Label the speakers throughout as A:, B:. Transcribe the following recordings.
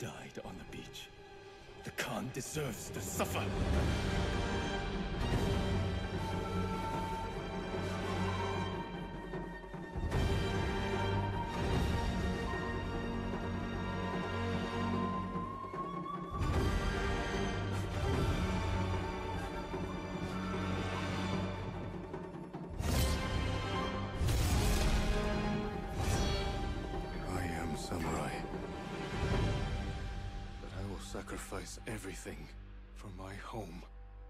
A: died on the beach. The Khan deserves to suffer. I am samurai. But I will sacrifice everything for my home.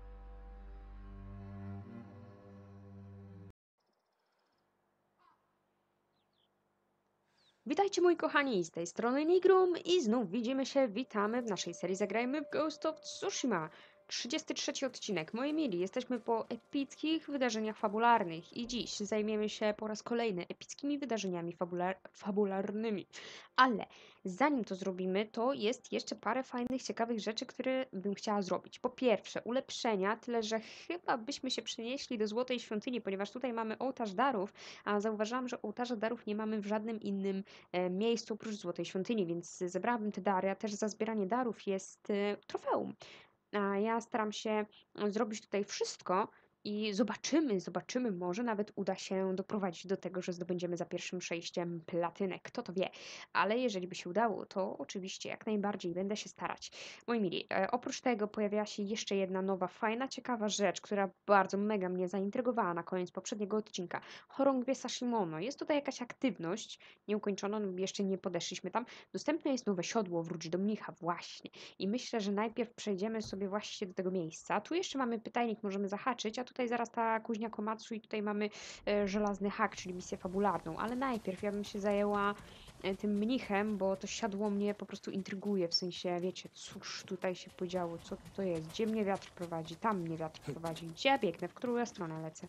B: Witajcie moi kochani, z tej strony Nigrum i znów witamy w naszej serii Zagrajmy w Ghost of Tsushima. 33 odcinek. Moi mili, jesteśmy po epickich wydarzeniach fabularnych i dziś zajmiemy się po raz kolejny epickimi wydarzeniami fabularnymi. Ale zanim to zrobimy, to jest jeszcze parę fajnych, ciekawych rzeczy, które bym chciała zrobić. Po pierwsze, ulepszenia, tyle że chyba byśmy się przenieśli do Złotej Świątyni, ponieważ tutaj mamy ołtarz darów, a zauważyłam, że ołtarza darów nie mamy w żadnym innym miejscu oprócz Złotej Świątyni, więc zebrałabym te dary, a też za zbieranie darów jest trofeum. A ja staram się zrobić tutaj wszystko i zobaczymy, może nawet uda się doprowadzić do tego, że zdobędziemy za pierwszym przejściem platynę. Kto to wie? Ale jeżeli by się udało, to oczywiście jak najbardziej będę się starać. Moi mili, oprócz tego pojawiła się jeszcze jedna nowa, fajna, ciekawa rzecz, która bardzo mega mnie zaintrygowała na koniec poprzedniego odcinka. Chorągwie Sashimono. Jest tutaj jakaś aktywność nieukończona, jeszcze nie podeszliśmy tam. Dostępne jest nowe siodło, wróć do mnicha, właśnie. I myślę, że najpierw przejdziemy sobie właśnie do tego miejsca. Tu jeszcze mamy pytajnik, możemy zahaczyć, a tutaj zaraz ta kuźnia Komatsu i tutaj mamy żelazny hak, czyli misję fabularną. Ale najpierw ja bym się zajęła tym mnichem, bo to siadło mnie po prostu intryguje, w sensie, wiecie, cóż tutaj się podziało, co to jest, gdzie mnie wiatr prowadzi, tam mnie wiatr prowadzi, gdzie ja biegnę, w którą ja stronę lecę.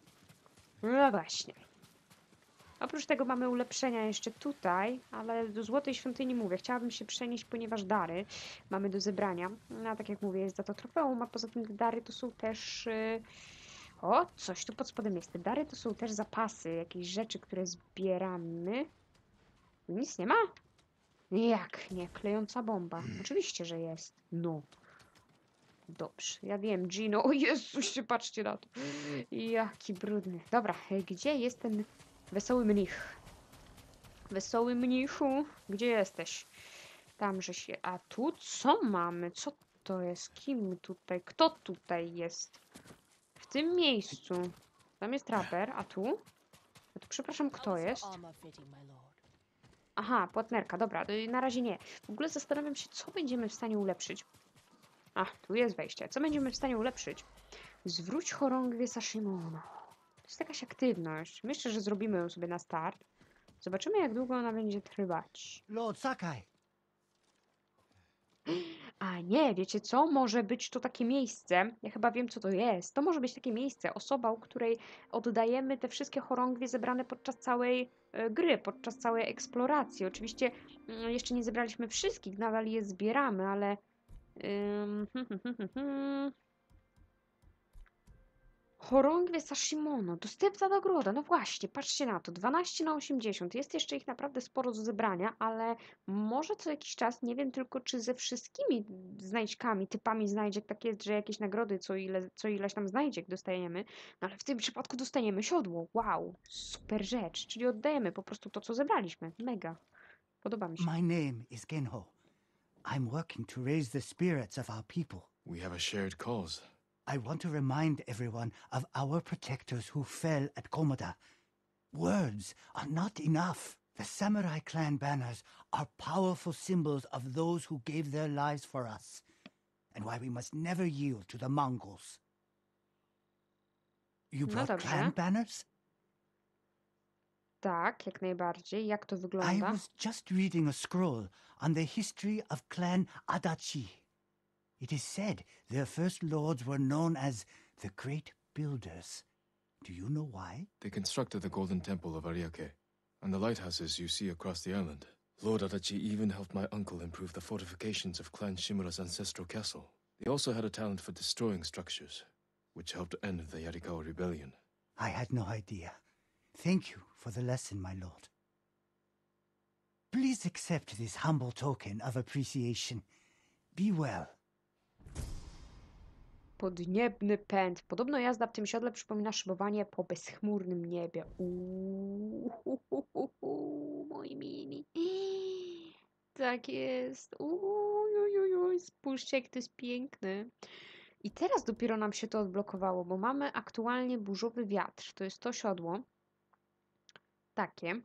B: No właśnie. Oprócz tego mamy ulepszenia jeszcze tutaj, ale do Złotej Świątyni mówię, chciałabym się przenieść, ponieważ dary mamy do zebrania. No, a tak jak mówię, jest za to trofeum, a poza tym te dary to są też... O, coś tu pod spodem jest. Te dary to są też zapasy, jakieś rzeczy, które zbieramy. Nic nie ma? Jak nie? Klejąca bomba. Oczywiście, że jest. No. Dobrze, ja wiem, Gino. O Jezusie, patrzcie na to. Jaki brudny. Dobra, gdzie jest ten wesoły mnich? Wesoły mnichu, gdzie jesteś? Tamże się. A tu co mamy? Co to jest? Kim tutaj? Kto tutaj jest? W tym miejscu. Tam jest raper, a tu? A tu przepraszam, kto jest? Aha, płatnerka, dobra, na razie nie. W ogóle zastanawiam się, co będziemy w stanie ulepszyć. A, tu jest wejście. Co będziemy w stanie ulepszyć? Zwróć chorągwie Sashimono. To jest jakaś aktywność. Myślę, że zrobimy ją sobie na start. Zobaczymy, jak długo ona będzie trwać.
C: Lord Sakai,
B: A nie, wiecie co? Może być to takie miejsce, ja chyba wiem, co to jest. To może być takie miejsce, osoba, u której oddajemy te wszystkie chorągwie zebrane podczas całej gry, podczas całej eksploracji. Oczywiście jeszcze nie zebraliśmy wszystkich, nadal je zbieramy, ale... Chorągwie Sashimono, dostępna nagroda, no właśnie, patrzcie na to, 12 na 80, jest jeszcze ich naprawdę sporo do zebrania, ale może co jakiś czas, nie wiem tylko czy ze wszystkimi znajdźkami, typami znajdziek, tak jest, że jakieś nagrody co ileś tam znajdziek dostajemy, no ale w tym przypadku dostaniemy siodło, wow, super rzecz, czyli oddajemy po prostu to, co zebraliśmy, mega, podoba mi się.
C: my name is Genho. I'm working to raise the spirits of our people.
A: We have a shared cause.
C: I want to remind everyone of our protectors who fell at Komoda. Words are not enough. The samurai clan banners are powerful symbols of those who gave their lives for us, and why we must never yield to the Mongols. You
B: No
C: brought
B: dobrze,
C: clan banners?
B: tak, jak najbardziej, jak to
C: I
B: wygląda?
C: was just reading a scroll on the history of Clan Adachi. It is said their first lords were known as the Great Builders. Do you know why?
A: They constructed the Golden Temple of Ariake and the lighthouses you see across the island. Lord Adachi even helped my uncle improve the fortifications of Clan Shimura's ancestral castle. They also had a talent for destroying structures, which helped end the Yarikawa rebellion.
C: I had no idea. Thank you for the lesson, my lord. Please accept this humble token of appreciation. Be well.
B: Podniebny pęd. Podobno jazda w tym siodle przypomina szybowanie po bezchmurnym niebie. Moi mili. Tak jest. Spójrzcie, jak to jest piękne. I teraz dopiero nam się to odblokowało, bo mamy aktualnie burzowy wiatr. To jest to siodło. Takie.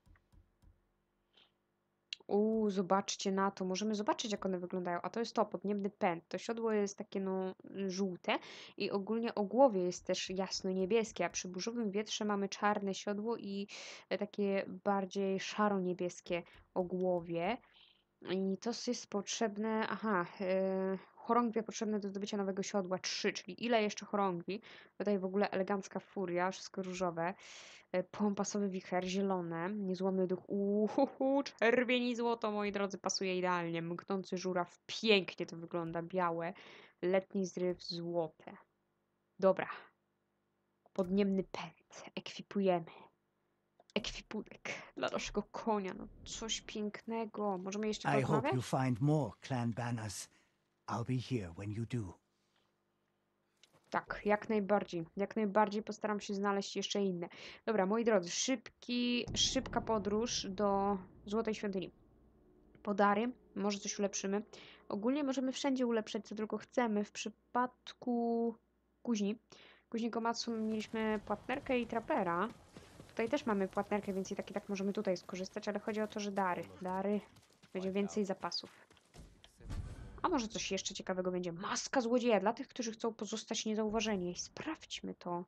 B: Zobaczcie na to. Możemy zobaczyć, jak one wyglądają. A to jest to, podniebny pęd. To siodło jest takie, no, żółte i ogólnie ogłowie jest też jasno-niebieskie, a przy burzowym wietrze mamy czarne siodło i takie bardziej szaro-niebieskie ogłowie. I to jest potrzebne, chorągwie potrzebne do zdobycia nowego siodła 3, czyli ile jeszcze chorągwi? Tutaj w ogóle elegancka furia, wszystko różowe. Pompasowy wicher, zielone, niezłomny duch, czerwień i złoto, moi drodzy, pasuje idealnie. Mknący żuraw, pięknie to wygląda, białe. Letni zryw, złote. Dobra. Podniebny pęd, ekwipujemy. Ekwipunek dla naszego konia, no coś pięknego. Możemy jeszcze
C: I hope
B: porozmawiać?
C: you find more clan banners. I'll be here when you do.
B: Tak, jak najbardziej. Jak najbardziej postaram się znaleźć jeszcze inne. Dobra, moi drodzy, szybka podróż do Złotej Świątyni. Podary, może coś ulepszymy. Ogólnie możemy wszędzie ulepszać, co tylko chcemy. W przypadku Kuźni Komatsu mieliśmy płatnerkę i trapera. Tutaj też mamy płatnerkę, więc i tak możemy tutaj skorzystać, ale chodzi o to, że dary, będzie więcej zapasów. A może coś jeszcze ciekawego będzie? Maska złodzieja dla tych, którzy chcą pozostać niezauważeni. Sprawdźmy to.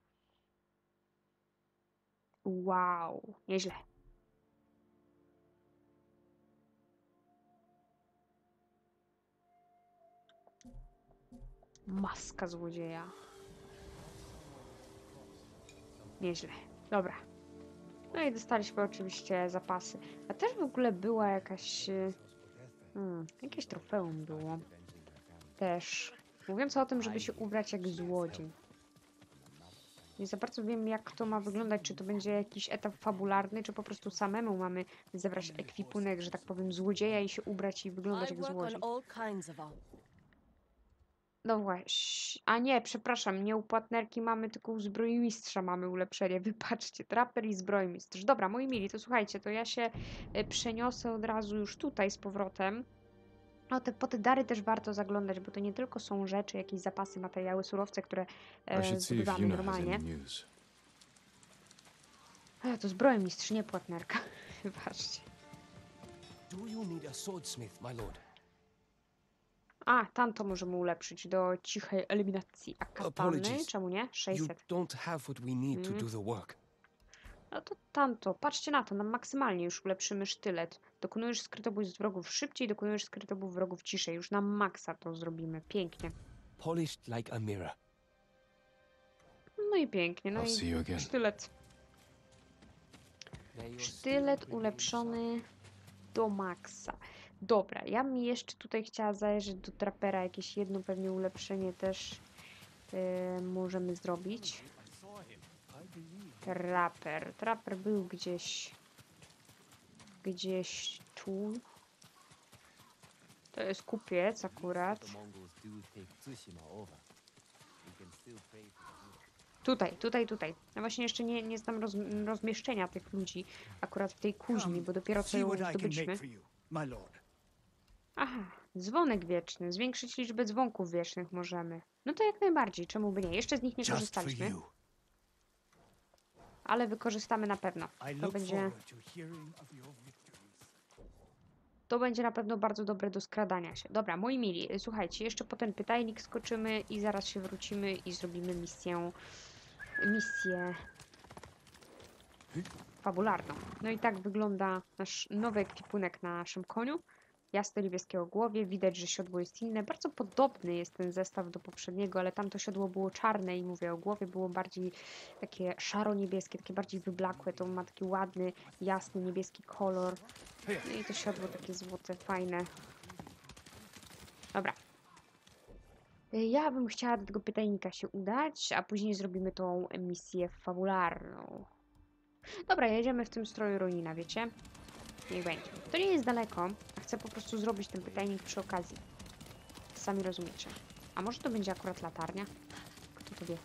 B: Wow, nieźle. Maska złodzieja. Nieźle. Dobra. No i dostaliśmy oczywiście zapasy. A też w ogóle była jakaś... jakieś trofeum było. Też. Mówiąc o tym, żeby się ubrać jak złodziej. Nie za bardzo wiem, jak to ma wyglądać. Czy to będzie jakiś etap fabularny, czy po prostu samemu mamy zebrać ekwipunek, że tak powiem, złodzieja i się ubrać i wyglądać jak złodziej. No właśnie. A nie, przepraszam, nie u płatnerki mamy, tylko u zbrojmistrza mamy ulepszenie. Wybaczcie, traper i zbrojmistrz. Dobra, moi mili, to słuchajcie, to ja się przeniosę od razu już tutaj z powrotem. No, po te dary też warto zaglądać, bo to nie tylko są rzeczy, jakieś zapasy, materiały, surowce, które
A: I should see if
B: zdobywamy
A: Yuna has
B: normalnie.
A: any news.
B: To zbrojmistrz, nie płatnerka. Wybaczcie.
D: Do you need a swordsmith, my lord?
B: A, tamto możemy ulepszyć do cichej eliminacji. A katany?
D: Apologies.
B: Czemu nie?
D: You
B: 600.
D: don't have what we need to do the work.
B: No to tamto. Patrzcie na to. Nam maksymalnie już ulepszymy sztylet. Dokonujesz skrytobójstw wrogów szybciej, dokonujesz skrytobójstw wrogów ciszej. Już na maksa to zrobimy. Pięknie.
D: Polished like a mirror.
B: No i pięknie. No
A: I'll see you
B: i
A: again.
B: sztylet.
D: May your
B: Sztylet
D: steel
B: ulepszony do maksa. Dobra, ja bym jeszcze tutaj chciała zajrzeć do trapera. Jakieś jedno pewnie ulepszenie też możemy zrobić. Traper był gdzieś tu. To jest kupiec akurat. Tutaj. Ja właśnie jeszcze nie znam rozmieszczenia tych ludzi akurat w tej kuźni, bo dopiero co
C: See
B: ją
C: what I can
B: zdobyliśmy.
C: make for you, my lord.
B: Aha, dzwonek wieczny. Zwiększyć liczbę dzwonków wiecznych możemy. No to jak najbardziej, czemu by nie? Jeszcze z nich nie
C: Just for
B: korzystaliśmy,
C: you.
B: ale wykorzystamy na pewno.
C: I
B: To
C: look
B: będzie,
C: forward to hearing of your victories.
B: to będzie na pewno bardzo dobre do skradania się. Dobra, moi mili, słuchajcie, jeszcze po ten pytajnik skoczymy i zaraz się wrócimy i zrobimy misję fabularną. No i tak wygląda nasz nowy ekwipunek na naszym koniu. Jasno-niebieskiego głowie. Widać, że siodło jest inne. Bardzo podobny jest ten zestaw do poprzedniego, ale tamto siodło było czarne i mówię, o głowie było bardziej takie szaro-niebieskie, takie bardziej wyblakłe. To ma taki ładny, jasny, niebieski kolor. No i to siodło takie złote, fajne. Dobra. Ja bym chciała do tego pytajnika się udać, a później zrobimy tą misję fabularną. Dobra, jedziemy w tym stroju Ronina, wiecie? Niech będzie. To nie jest daleko, a chcę po prostu zrobić ten pytajnik przy okazji. Sami rozumiecie. A może to będzie akurat latarnia? Kto to wie?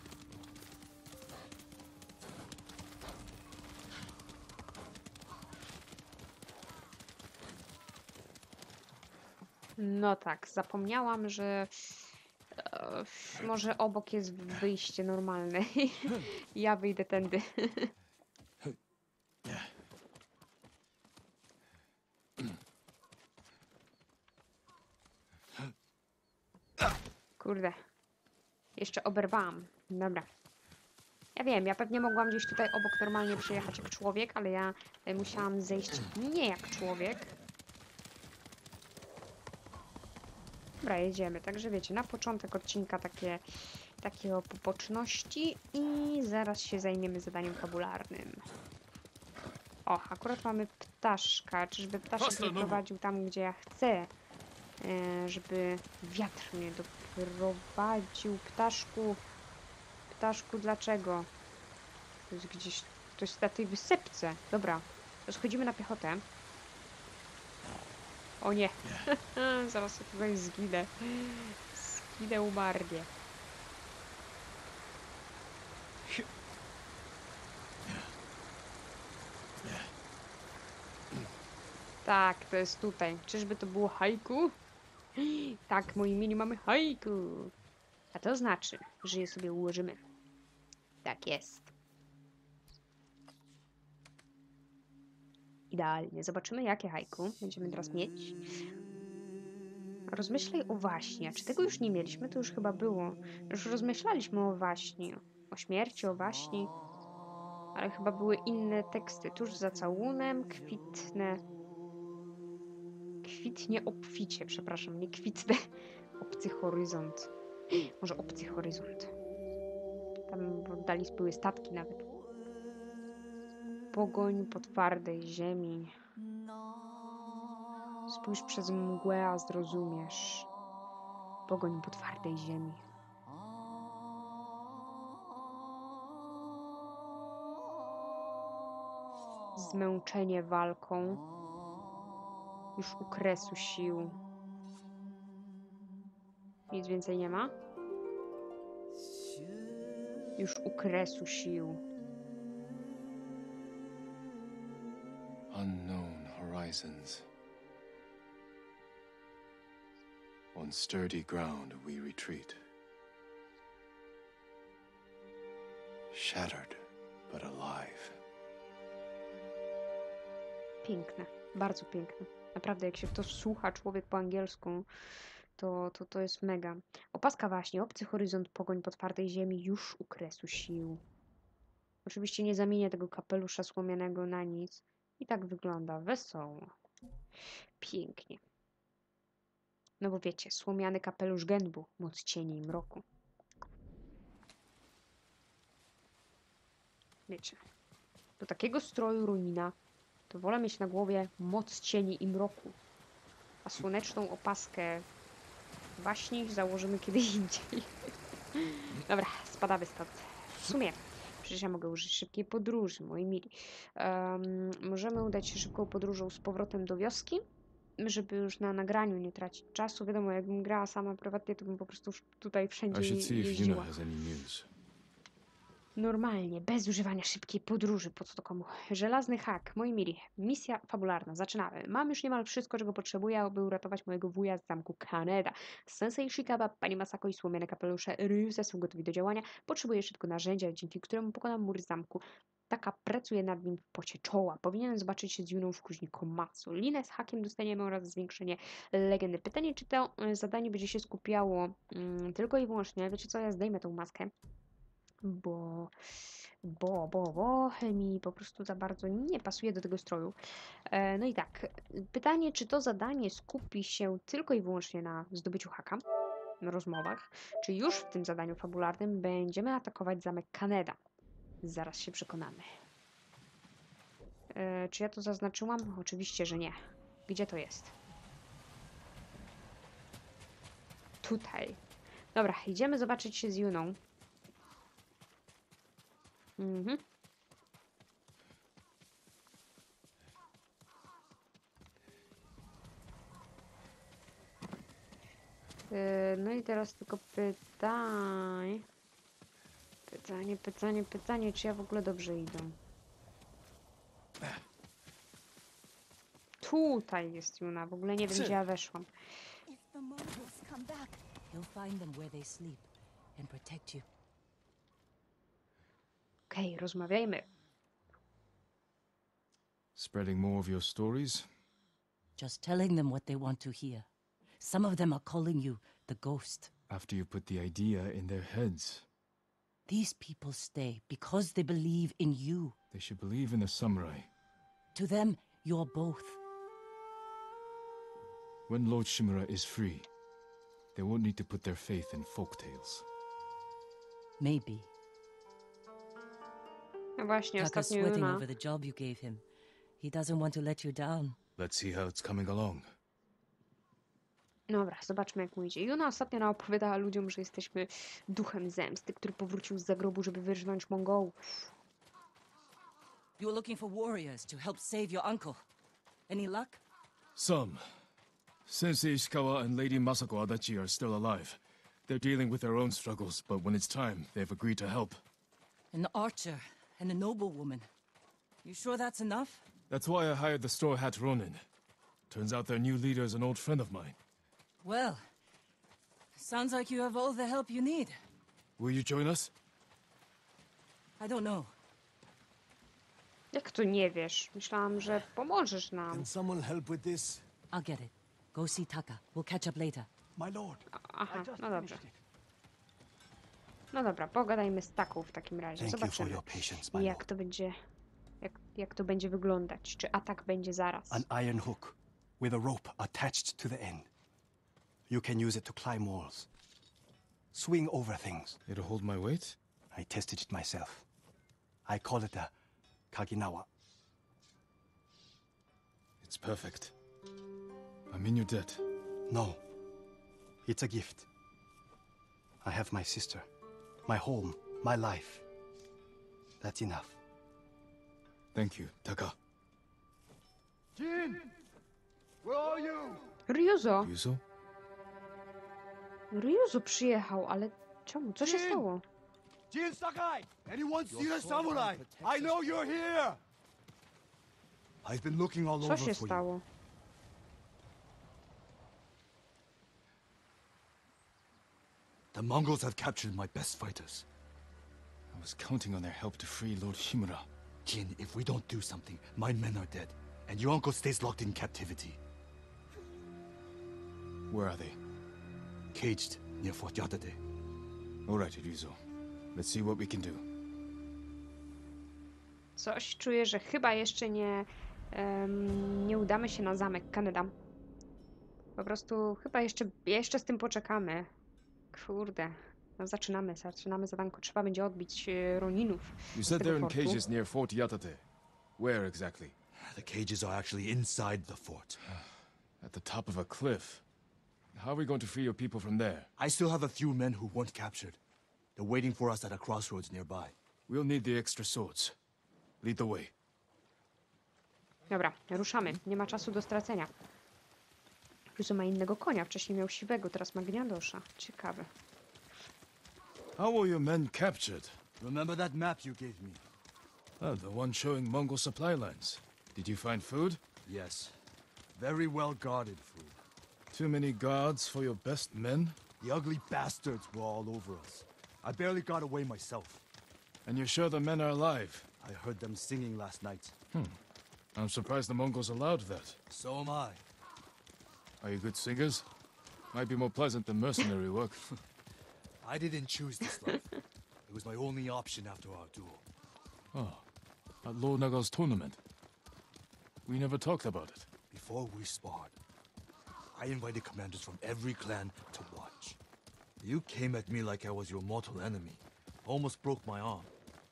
B: No tak, zapomniałam, że może obok jest wyjście normalne. Ja wyjdę tędy. Kurde. Jeszcze oberwałam. Dobra. Ja wiem, ja pewnie mogłam gdzieś tutaj obok normalnie przyjechać jak człowiek, ale ja musiałam zejść nie jak człowiek. Dobra, jedziemy. Także wiecie, na początek odcinka takie o poboczności i zaraz się zajmiemy zadaniem fabularnym. O, akurat mamy ptaszka. Czyżby ptaszek mnie prowadził tam, gdzie ja chcę? Żeby wiatr mnie doprowadził. Ptaszku. Ptaszku, dlaczego? To jest gdzieś... To jest na tej wysepce. Dobra, to schodzimy na piechotę. O nie. Zaraz tutaj zginę. Zginę umarnie. Tak, to jest tutaj. Czyżby to było haiku? Tak, moi mini, mamy haiku. A to znaczy, że je sobie ułożymy. Tak jest. Idealnie. Zobaczymy, jakie haiku będziemy teraz mieć. Rozmyślaj o waśni. A czy tego już nie mieliśmy? To już chyba było. Już rozmyślaliśmy o waśni. O śmierci, o waśni. Ale chyba były inne teksty. Tuż za całunem kwitnę... Kwitnie obficie, przepraszam, nie kwitnę. Obcy horyzont. Może obcy horyzont. Tam w oddali były statki nawet. Pogoń po twardej ziemi. Spójrz przez mgłę, a zrozumiesz. Pogoń po twardej ziemi. Zmęczenie walką. Już u kresu sił. Nic więcej nie ma? Już u kresu sił.
A: Unknown horizons. On sturdy ground we retreat. Shattered, but alive.
B: Piękne. Bardzo piękne. Naprawdę, jak się w to słucha człowiek po angielsku, to jest mega. Opaska właśnie. Obcy horyzont, pogoń po twardej ziemi, już u kresu sił. Oczywiście nie zamienię tego kapelusza słomianego na nic. I tak wygląda wesoło. Pięknie. No bo wiecie, słomiany kapelusz gębu, moc cieni i mroku. Wiecie, do takiego stroju ruina to wolę mieć na głowie moc cieni i mroku. A słoneczną opaskę waśni założymy kiedy indziej. Dobra, spadamy stąd. W sumie, przecież ja mogę użyć szybkiej podróży, moi mili. Możemy udać się szybką podróżą z powrotem do wioski, żeby już na nagraniu nie tracić czasu. Wiadomo, jakbym grała sama prywatnie, to bym po prostu tutaj wszędzie
A: I should see if Yuna
B: jeździła.
A: has any news.
B: Normalnie, bez używania szybkiej podróży, po co to komu? Żelazny hak, moi mili, misja fabularna, zaczynamy. Mam już niemal wszystko, czego potrzebuję, aby uratować mojego wuja z zamku Kaneda. Sensei Shikaba, pani Masako i słomiane kapelusze Ryusa są gotowi do działania. Potrzebuję szybko narzędzia, dzięki któremu pokonam mur zamku. Taka pracuje nad nim w pocie czoła. Powinienem zobaczyć się z Juną w kuźni Komatsu. Linę z hakiem dostaniemy oraz zwiększenie legendy. Pytanie, czy to zadanie będzie się skupiało tylko i wyłącznie. Wiecie co, ja zdejmę tą maskę. Bo mi po prostu za bardzo nie pasuje do tego stroju. No i tak, pytanie, czy to zadanie skupi się tylko i wyłącznie na zdobyciu haka, na rozmowach, czy już w tym zadaniu fabularnym będziemy atakować zamek Kaneda? Zaraz się przekonamy. Czy ja to zaznaczyłam? Oczywiście, że nie. Gdzie to jest? Tutaj. Dobra, idziemy zobaczyć się z Juną. No i teraz tylko pytanie, czy ja w ogóle dobrze idę. Tutaj jest Yuna, w ogóle nie wiem, gdzie ja weszłam.
E: If the Mongols come back,
F: You'll find them where they sleep and protect you.
B: Okej, rozmawiajmy.
A: Spreading more of your stories?
F: Just telling them what they want to hear. Some of them are calling you the ghost.
A: After you put the idea in their heads.
F: These people stay because they believe in you.
A: They should believe in the samurai.
F: To them, you're both.
A: When Lord Shimura is free, they won't need to put their faith in folktales.
F: Maybe.
B: No właśnie,
F: Taka's
B: ostatnio
F: sweating
B: Yuna.
F: over the job you gave him. He doesn't want to let you down.
A: Let's see how it's coming along.
B: Dobra, zobaczmy jak mu idzie. Yuna ostatnio naopowiadała ludziom, że jesteśmy duchem zemsty, który powrócił z zagrobu, żeby wyrżnąć Mongołów.
F: You were looking for warriors to help save your uncle. Any luck?
A: Some. Sensei Ishikawa and Lady Masako Adachi are still alive. They're dealing with their own struggles, but when it's time, they've agreed to help.
F: An archer and a noblewoman. You sure that's enough?
A: That's why I hired the Straw Hat Ronin. Turns out their new leader is an old friend of mine.
F: Well, sounds like you have all the help you need.
A: Will you join us?
F: I don't know.
B: Jak to nie wiesz? Myślałam, że pomożesz nam.
D: Can someone help with this?
F: I'll get it. Go see Taka. We'll catch up later.
C: My lord,
B: Aha,
C: I just
B: no dobrze.
C: finished it.
B: No dobra, pogadajmy z taką w takim razie.
C: Thank you for
B: Zobaczymy,
C: your patience, my
B: jak
C: lord.
B: to będzie... Jak to będzie wyglądać. Czy atak będzie zaraz?
C: An iron hook with a rope attached to the end. You can use it to climb walls, swing over things.
A: It'll hold my weight?
C: I tested it myself. I call it a Kaginawa.
A: It's perfect. I'm in your debt.
C: No, it's a gift. I have my sister, my home, my life. That's enough.
A: Thank you, Taka.
G: Jin! Where are you?
B: Ryuzo!
A: Yuzo?
B: Ryuzo przyjechał, ale czemu? Co się
G: Jin!
B: stało?
G: Jin Sakai! Anyone see
D: Your
G: the
D: sword
G: samurai?
D: protects
G: I know you're here! I've been looking all
B: Co
G: over
B: się
G: for you.
B: stało?
G: The Mongols have captured my best fighters.
A: I was counting on their help to free Lord Shimura.
G: Jin, if we don't do something, my men are dead, and your uncle stays locked in captivity.
A: Where are they?
G: Caged near Fort Yatate.
A: All right, Ryuzo. Let's see what we can do.
B: Coś czuję, że chyba jeszcze nie udamy się na zamek Kaneda. Po prostu chyba jeszcze z tym poczekamy. Kurde. No zaczynamy zadanko. Trzeba będzie odbić Roninów
A: You
B: z
A: said
B: tego
A: they're in
B: fortu.
A: cages near Fort Yatate. Where exactly?
G: The cages are actually inside the fort.
A: At the top of a cliff. How are we going to free your people from there?
G: I still have a few men who weren't captured. They're waiting for us at a crossroads nearby.
A: We'll need the extra swords. Lead the way.
B: Dobra, ruszamy. Nie ma czasu do stracenia. Ryuzo ma innego konia. Wcześniej miał siwego, teraz ma gniadosza. Ciekawe.
A: How were your men captured?
G: Remember that map you gave me?
A: The one showing Mongol supply lines. Did you find food?
G: Yes. Very well guarded food.
A: Too many guards for your best men?
G: The ugly bastards were all over us. I barely got away myself.
A: And you're sure the men are alive?
G: I heard them singing last night.
A: I'm surprised the Mongols allowed that.
G: So am I.
A: Are you good singers? Might be more pleasant than mercenary work.
G: I didn't choose this life. It was my only option after our duel.
A: Oh, at Lord Naga's tournament. We never talked about it.
G: Before we sparred, I invited commanders from every clan to watch. You came at me like I was your mortal enemy. Almost broke my arm.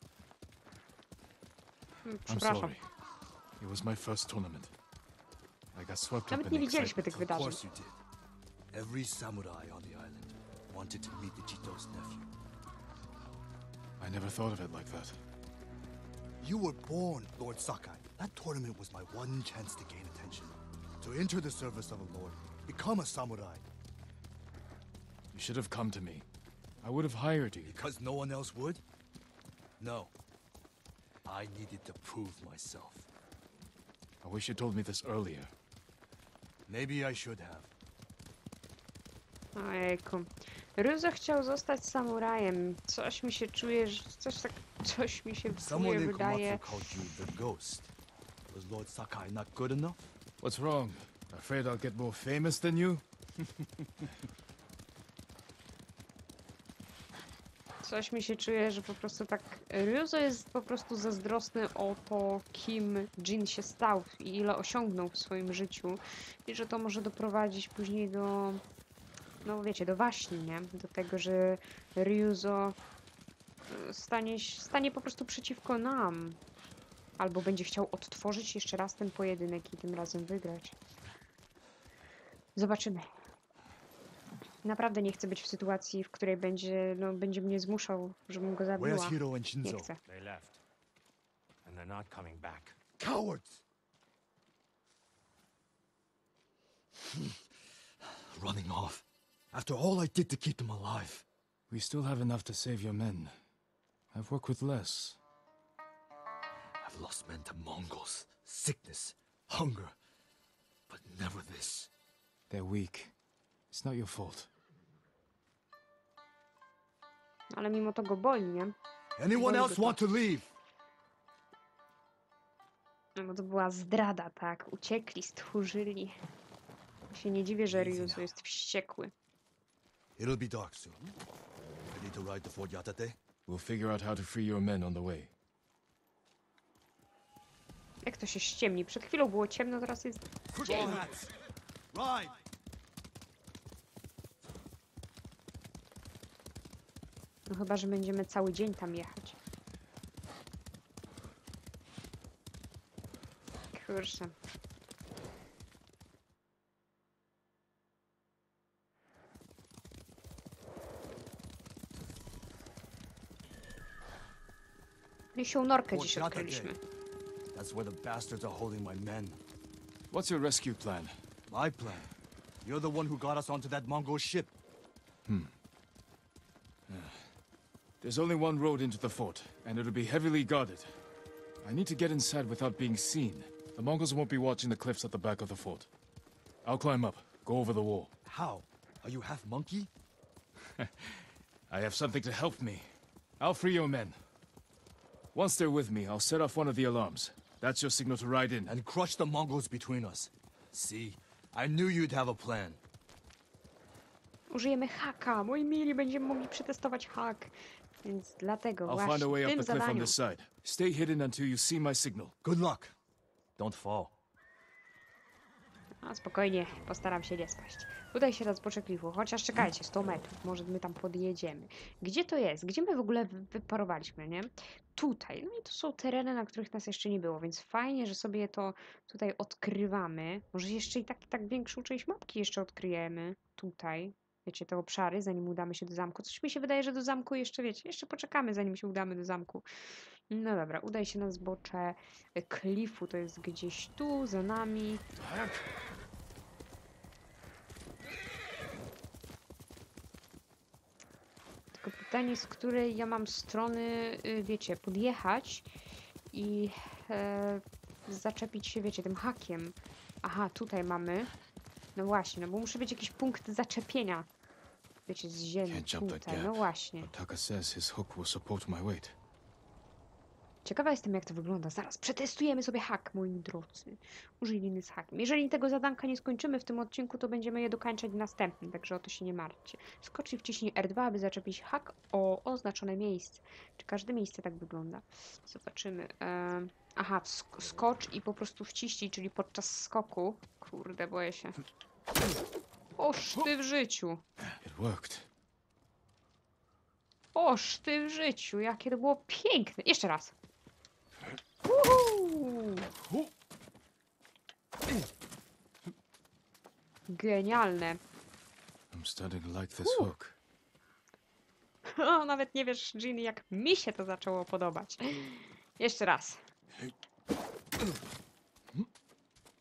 A: I'm
B: Przepraszam.
A: sorry. It was my first tournament. I got swept up
B: Nawet
A: in
B: nie
A: the
B: widzieliśmy
A: excitement.
B: tych
G: Of
B: wydarzeń.
G: course you did. Every samurai on the island wanted to meet the Chito's nephew.
A: I never thought of it like that.
G: You were born, Lord Sakai. That tournament was my one chance to gain attention. To enter the service of a lord, become a samurai.
A: You should have come to me. I would have hired you.
G: Because no one else would? No. I needed to prove myself.
A: I wish you told me this earlier.
G: Maybe I should have.
B: Ojejku. Ryuzo chciał zostać samurajem. Coś mi się czuje, że coś mi się
G: Someone in
B: wydaje.
G: Komatsu called you the Ghost. Was Lord Sakai not good enough?
A: What's wrong? Afraid I'll get more famous than you?
B: Coś mi się czuje, że po prostu tak. Ryuzo jest po prostu zazdrosny o to, kim Jin się stał i ile osiągnął w swoim życiu. I że to może doprowadzić później do. No wiecie, do waśni, nie? Do tego, że Ryuzo stanie po prostu przeciwko nam. Albo będzie chciał odtworzyć jeszcze raz ten pojedynek i tym razem wygrać. Zobaczymy. Naprawdę nie chcę być w sytuacji, w której będzie mnie zmuszał, żebym go zabiła.
G: Where's Hiro and
B: Nie
G: Shinzo?
B: chcę.
D: They left. And they're not coming back.
G: Cowards! Running off. After all I did to keep them alive.
A: We still have enough to save your men. I've worked with less.
G: I've lost men to Mongols, sickness, hunger. But never this.
A: They're weak. It's not your fault.
B: Ale mimo to go boli, nie?
G: Anyone else want to leave?
B: No bo to była zdrada, tak? Uciekli, stchórzyli. Się nie dziwię, że Ryuzo jest wściekły.
G: It'll be dark soon. Ready to ride the Fort Yatate?
A: We'll figure out how to free your men on the way.
B: Jak to się ściemni? Przed chwilą było ciemno, teraz jest dzień.
G: Ride!
B: No chyba, że będziemy cały dzień tam jechać. Kurczę. Misią norkę dziś odkryliśmy.
G: That's where the bastards are holding my men.
A: What's your rescue plan?
G: My plan? You're the one who got us onto that Mongol ship.
A: There's only one road into the fort, and it'll be heavily guarded. I need to get inside without being seen. The Mongols won't be watching the cliffs at the back of the fort. I'll climb up, go over the wall.
G: How? Are you half monkey?
A: I have something to help me. I'll free your men. Once they're with me, I'll set off one of the alarms. That's your signal to ride in.
G: And crush the Mongols between us. See? I knew you'd have a plan.
B: Użyjemy haka. Moi mili, będziemy mogli przetestować hak. Więc dlatego
A: I'll
B: właśnie
A: find a way
B: w
A: up
B: tym
A: the cliff on
B: zadaniu.
A: this side. Stay hidden until you see my signal.
G: Good luck. Don't fall.
B: A spokojnie, postaram się nie spaść. Udaj się raz po klifu, chociaż czekajcie, 100 metrów, może my tam podjedziemy. Gdzie to jest? Gdzie my w ogóle wyparowaliśmy, nie? Tutaj. No i to są tereny, na których nas jeszcze nie było, więc fajnie, że sobie to tutaj odkrywamy. Może jeszcze i tak większą część mapki jeszcze odkryjemy. Tutaj. Wiecie, te obszary, zanim udamy się do zamku. Coś mi się wydaje, że do zamku jeszcze, wiecie, jeszcze poczekamy, zanim się udamy do zamku. No dobra, udaj się na zbocze klifu, to jest gdzieś tu, za nami. Tylko pytanie, z której ja mam strony, wiecie, podjechać i zaczepić się, wiecie, tym hakiem. Aha, tutaj mamy. No właśnie, no bo muszę być jakiś punkt zaczepienia. Wiecie, z ziemi,
A: Can't jump that
B: tutaj,
A: gap.
B: no właśnie.
A: But Taka says his hook will support my weight.
B: Ciekawa jestem, jak to wygląda. Zaraz przetestujemy sobie hak, moi drodzy. Użyjemy z hakiem. Jeżeli tego zadanka nie skończymy w tym odcinku, to będziemy je dokończać w następnym, także o to się nie martwcie. Skocz i wciśnij R2, aby zaczepić hak o oznaczone miejsce. Czy każde miejsce tak wygląda? Zobaczymy. Aha, skocz i po prostu wciśnij, czyli podczas skoku. Kurde, boję się. Oż ty w życiu.
A: It worked.
B: Oż ty w życiu, jakie to było piękne. Jeszcze raz. Uhu! Genialne.
A: I'm starting to like this hook.
B: O, nawet nie wiesz, Ginny, jak mi się to zaczęło podobać. Jeszcze raz.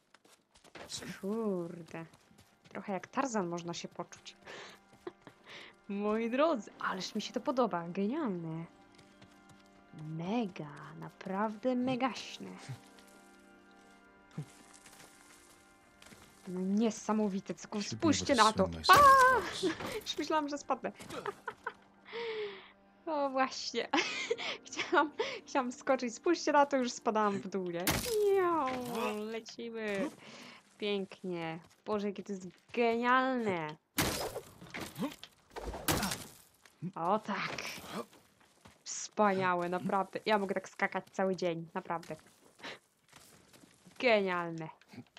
B: Kurde. Trochę jak Tarzan można się poczuć. Moi drodzy, ależ mi się to podoba. Genialne. Mega, naprawdę megaśne. No niesamowite, tylko
A: Should be able
B: spójrzcie
A: to
B: na to.
A: swing myself across.
B: Już myślałam, że spadnę. O właśnie. Chciałam skoczyć. Spójrzcie na to, już spadałam w dół, nie? Miau, lecimy. Pięknie. Boże, jakie to jest genialne. O tak. Wspaniałe, naprawdę. Ja mogę tak skakać cały dzień, naprawdę. Genialne.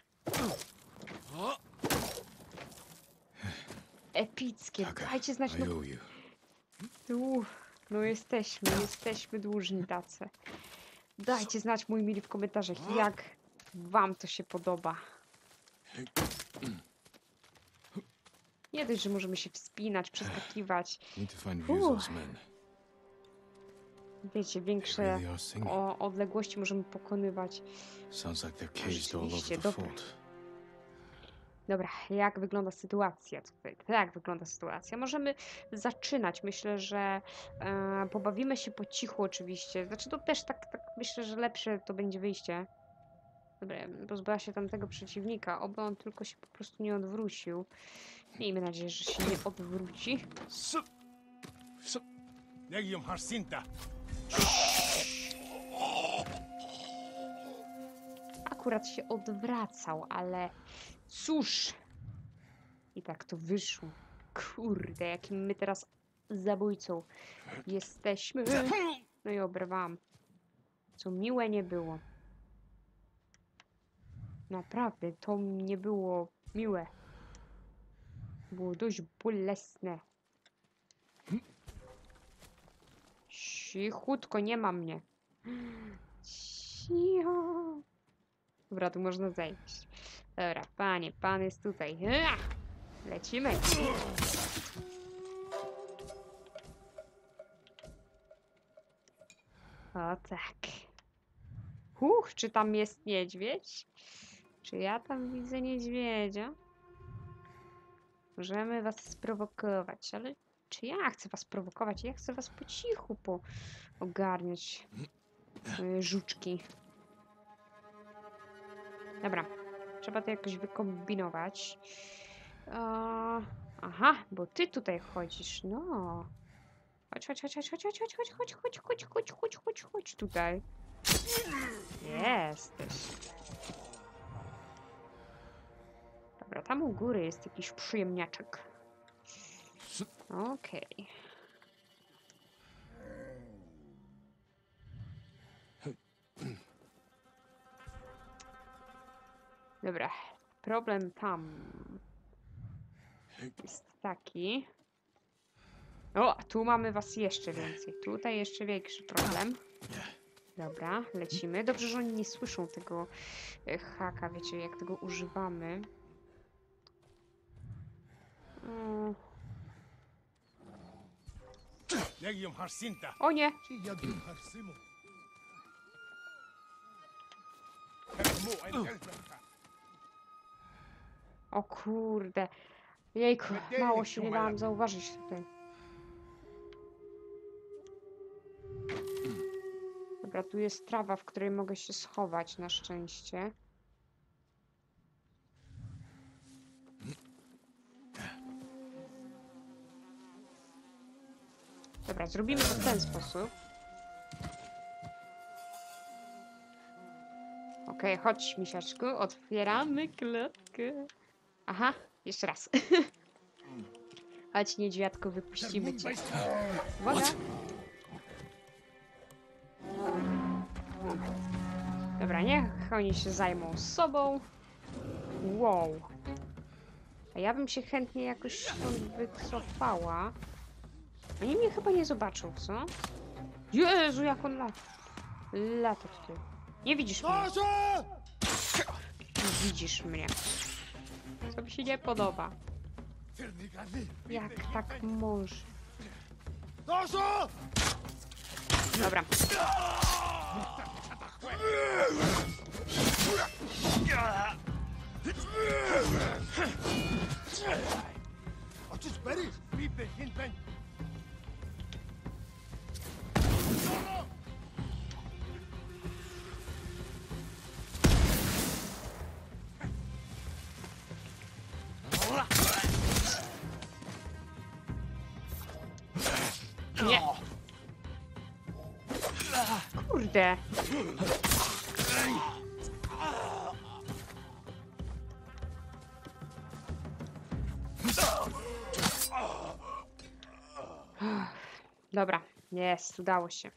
B: Epickie.
A: Taka,
B: Dajcie znać,
A: I
B: no,
A: owe you.
B: no jesteśmy dłużni tacy. Dajcie znać, mój mili, w komentarzach, jak wam to się podoba. Nie dość, że możemy się wspinać, przeskakiwać.
A: Need to find views of those men.
B: Wiecie,
A: They
B: większe
A: really are singing.
B: odległości możemy pokonywać.
A: Sounds like they're caged all
B: Rzeczywiście,
A: over the
B: dobra.
A: fort.
B: Dobra, jak wygląda sytuacja tutaj? Jak wygląda sytuacja? Możemy zaczynać. Myślę, że pobawimy się po cichu oczywiście. Znaczy to też tak myślę, że lepsze to będzie wyjście. Dobra, ja bym pozbyła się tamtego przeciwnika, oby on tylko się po prostu nie odwrócił. Miejmy nadzieję, że się nie odwróci.
H: Legium Harsinta.
B: Akurat się odwracał, ale cóż. I tak to wyszło. Kurde, jakim my teraz zabójcą jesteśmy. No i obrywam. Co miłe nie było. Naprawdę, to nie było miłe. Było dość bolesne. Cichutko, nie ma mnie. Cicho. Dobra, tu można zejść. Dobra, pan jest tutaj. Lecimy. O tak. Czy tam jest niedźwiedź? Czy ja tam widzę niedźwiedzia? Możemy was sprowokować, ale czy ja chcę was prowokować? Ja chcę was po cichu ogarniać. Moje żuczki. Dobra. Trzeba to jakoś wykombinować. Aha, bo ty tutaj chodzisz, no. Chodź tutaj. Jesteś. Dobra, tam u góry jest jakiś przyjemniaczek. Okej. Dobra, problem tam jest taki. O, tu mamy was jeszcze więcej. Tutaj jeszcze większy problem. Dobra, lecimy. Dobrze, że oni nie słyszą tego haka, wiecie, jak tego używamy.
H: Legium Harsinta.
B: O nie!
H: Legium Harsimu.
B: O kurde. Jejku, mało się nie dałam zauważyć tutaj. Dobra, tu jest trawa, w której mogę się schować, na szczęście. Dobra, zrobimy to w ten sposób. Okej, chodź, misiaczku, otwieramy klatkę. Aha, jeszcze raz. Chodź, niedźwiadku, wypuścimy cię. Uwaga. Dobra, niech oni się zajmą sobą. Wow. A ja bym się chętnie jakoś stąd wycofała. Oni mnie chyba nie zobaczą, co? Jezu, jak on lata tutaj. Nie widzisz mnie. Nie widzisz mnie. Co mi się nie podoba. Jak tak może? Dobra.
H: Just very beep the hinten.
B: Nie. Kurde. Dobra, jest, udało się.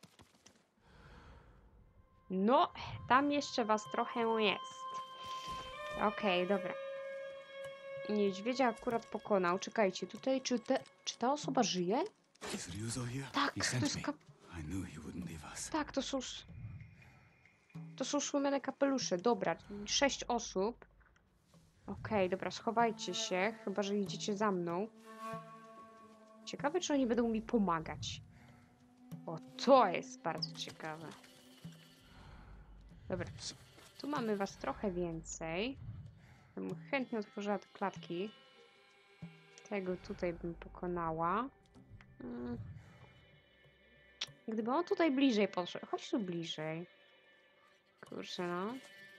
B: No, tam jeszcze was trochę jest. Okej, dobra. Niedźwiedzia akurat pokonał. Czekajcie, tutaj czy ta osoba żyje?
I: Is Ryuzo here?
B: Tak,
I: He
B: to
I: sent
B: jest
I: me. I knew he wouldn't leave us.
B: Tak, to są słomiane kapelusze. Dobra, 6 osób. Okej, dobra, schowajcie się, chyba że idziecie za mną. Ciekawe, czy oni będą mi pomagać. O, to jest bardzo ciekawe. Dobra, tu mamy was trochę więcej. Ja bym chętnie otworzyła te klatki. Tego tutaj bym pokonała. Gdyby on tutaj bliżej podszedł. Chodź tu bliżej. Kurczę, no.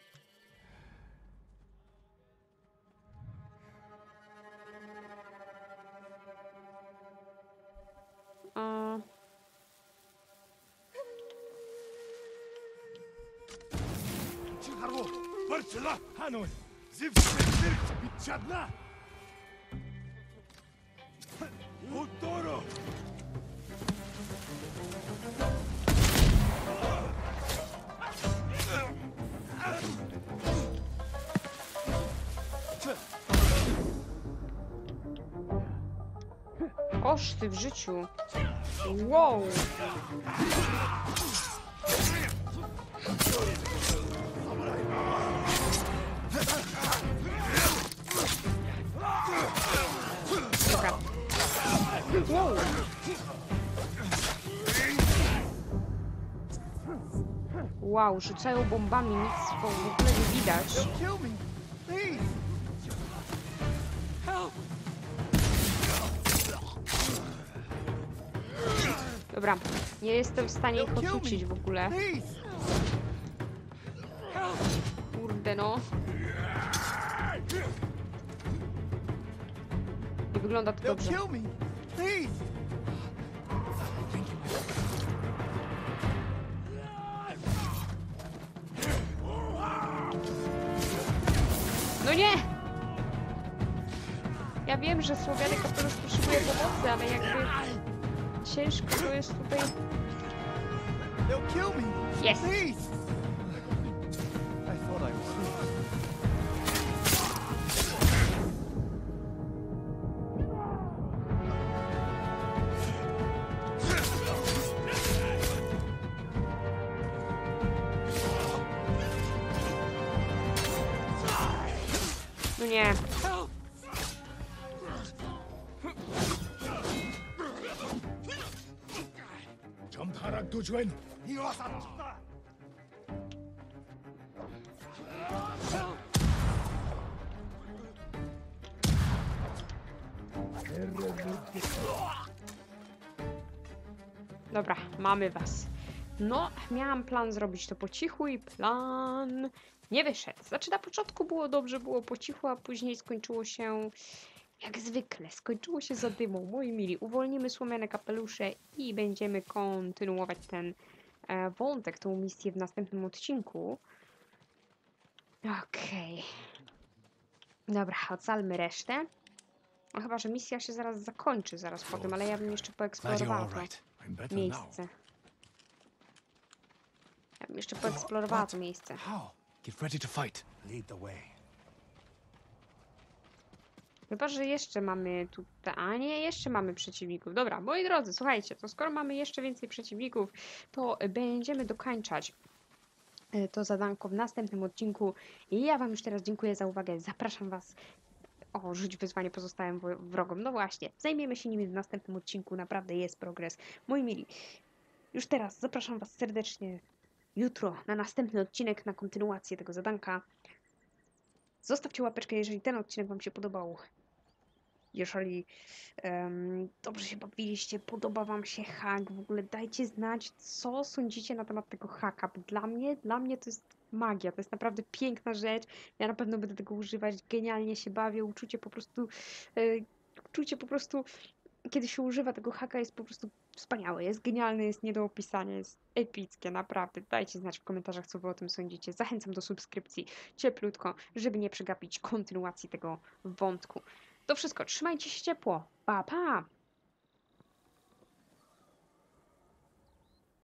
H: Cicho, Marcela, Hanon. Zivsir, Bichadna. Utoro.
B: Koszty w życiu. Wow. Dobra. Wow. Wow, rzucają bombami, nic w ogóle nie widać. Dobra, nie jestem w stanie ich odrzucić w ogóle. Kurde no. Nie wygląda to dobrze. No nie! Ja wiem, że słowiany kapelusz potrzebuje pomocy, ale jakby ciężko to jest tutaj. Jest! No nie.
H: 점파락 도주엔.
B: Dobra, mamy was. No, miałam plan zrobić to po cichu i plan nie wyszedł. Znaczy na początku było dobrze, było po cichu, a później skończyło się jak zwykle. Skończyło się zadymą. Moi mili, uwolnimy słomiane kapelusze i będziemy kontynuować ten wątek, tą misję w następnym odcinku. Okej. Dobra, ocalmy resztę. No chyba, że misja się zaraz zakończy, zaraz po tym, ale ja bym jeszcze poeksplorowała to miejsce. Ja bym jeszcze poeksplorowała to miejsce.
D: How? Get ready to fight.
H: Lead the way.
B: Chyba, że jeszcze mamy tutaj... A nie, jeszcze mamy przeciwników. Dobra, moi drodzy, słuchajcie, to skoro mamy jeszcze więcej przeciwników, to będziemy dokończać to zadanko w następnym odcinku. I ja wam już teraz dziękuję za uwagę. Zapraszam was... O, rzuć wyzwanie pozostałym wrogom. No właśnie, zajmiemy się nimi w następnym odcinku. Naprawdę jest progres. Moi mili, już teraz zapraszam was serdecznie jutro na następny odcinek, na kontynuację tego zadanka. Zostawcie łapeczkę, jeżeli ten odcinek wam się podobał. Jeżeli dobrze się bawiliście, podoba wam się hak, w ogóle dajcie znać, co sądzicie na temat tego haka, bo dla mnie to jest magia, to jest naprawdę piękna rzecz, ja na pewno będę tego używać, genialnie się bawię, uczucie po prostu, kiedy się używa tego haka, jest po prostu wspaniałe, jest genialne, jest nie do opisania, jest epickie, naprawdę. Dajcie znać w komentarzach, co wy o tym sądzicie. Zachęcam do subskrypcji cieplutko, żeby nie przegapić kontynuacji tego wątku. To wszystko, trzymajcie się ciepło. Pa, pa!